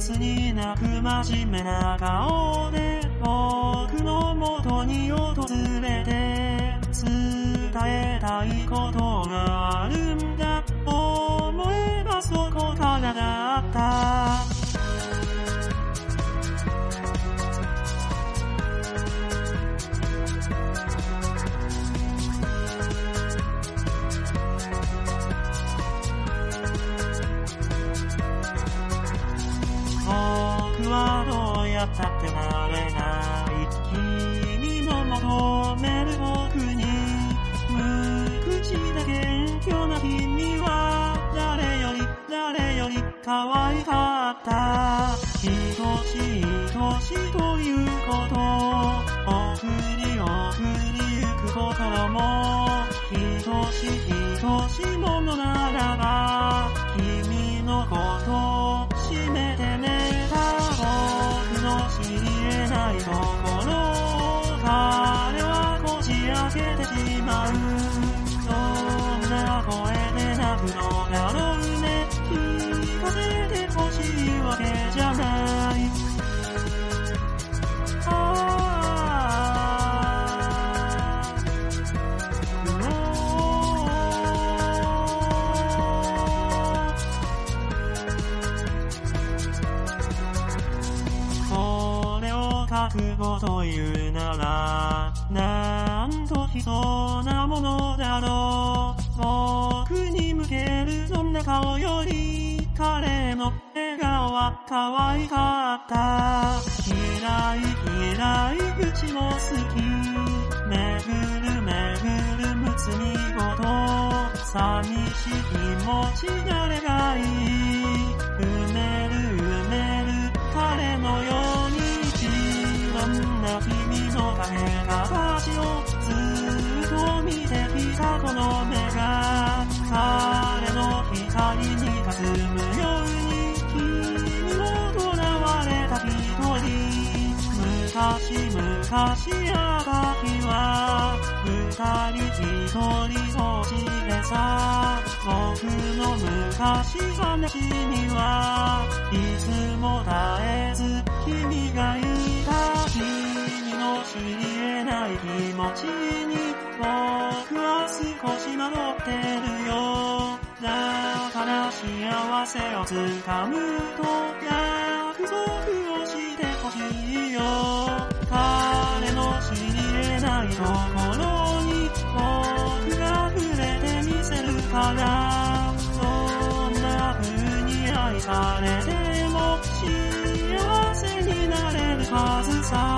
スになく真面目な顔で僕の元に訪れて伝えたいことがあるんだ。思えばそこからだった。僕はどうやったってなれない君の求める僕に無口で謙虚な君は誰より可愛かった。愛しいということ送りゆく心も愛しいものならば君のことを締めてね。僕の知り得ないところを彼はこじ開けてしまう。どんな声で泣くのだろうね。聞かせてほしいわけじゃない。覚悟というならなんと悲壮なものだろう。僕に向けるそんな顔より彼の笑顔は可愛かった。嫌い口も好きめぐるむつみごと寂しい気持ち誰がいい埋める彼のようにどんな君の形をずっと見てきたこの目が彼の光に霞むように君を囚われた一人。昔あった日は二人一人そしてさ僕の昔話にはいつも絶えず君がいた。君の知り得ない気持ちに僕は少し惑ってるよ。だから幸せをつかむと約束をしてほしいよ。彼の知り得ないところに僕が触れてみせるから。どんな風に愛されても幸せになれるはずさ。